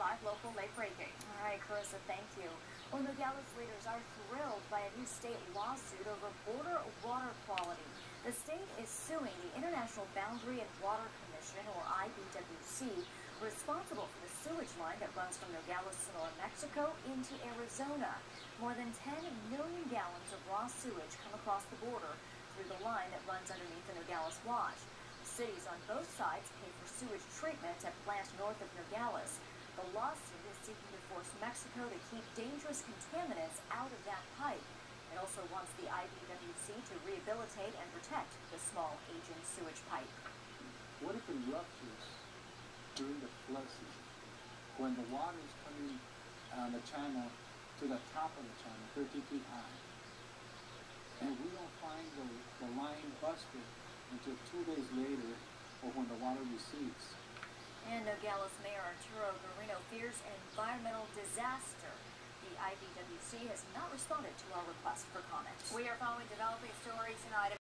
live local late breaking. All right, Carissa, thank you. Well, Nogales leaders are thrilled by a new state lawsuit over border water quality. The state is suing the International Boundary and Water Commission, or IBWC, responsible for the sewage line that runs from Nogales, Sonora, Mexico into Arizona. More than 10 million gallons of raw sewage come across the border through the line that runs underneath the Nogales Wash. Cities on both sides pay for sewage treatment at plant north of Nogales. The lawsuit is seeking to force Mexico to keep dangerous contaminants out of that pipe. It also wants the IBWC to rehabilitate and protect the small, aging sewage pipe. What if it ruptures during the flood season, when the water is coming on the channel to the top of the channel, 30 feet high, and we don't find the line busted until 2 days later or when the water recedes? And Nogales Mayor Arturo Guarino fears an environmental disaster. The IBWC has not responded to our request for comment. We are following developing stories tonight.